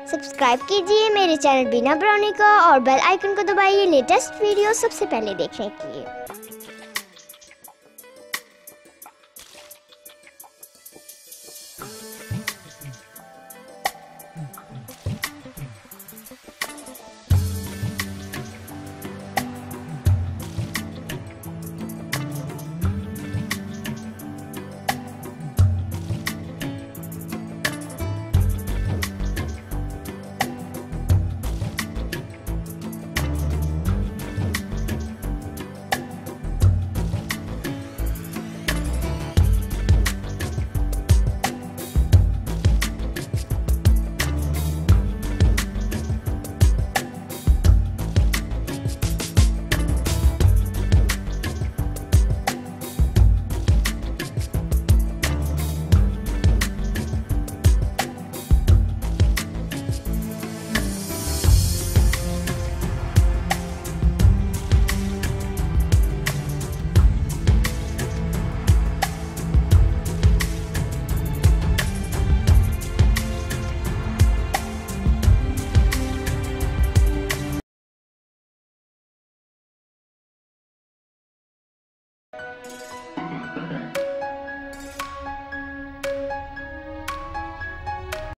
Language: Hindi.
सब्सक्राइब कीजिए मेरे चैनल बीना ब्राउनी का और बेल आइकन को दबाइए लेटेस्ट वीडियो सबसे पहले देखने के लिए।